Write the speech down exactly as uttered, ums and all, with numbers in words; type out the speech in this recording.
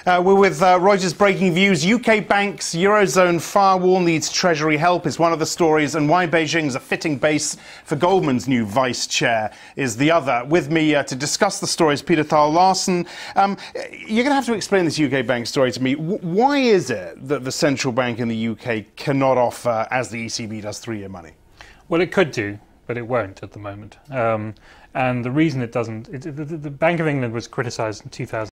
Uh, we're with uh, Reuters Breaking Views. U K banks, Eurozone firewall needs Treasury help is one of the stories, and why Beijing's a fitting base for Goldman's new vice chair is the other. With me uh, to discuss the stories, Peter Thal Larsen. Um, you're going to have to explain this U K bank story to me. W why is it that the central bank in the U K cannot offer, as the E C B does, three-year money? Well, it could do, but it won't at the moment. Um, and the reason it doesn't, it, the, the Bank of England was criticised in two thousand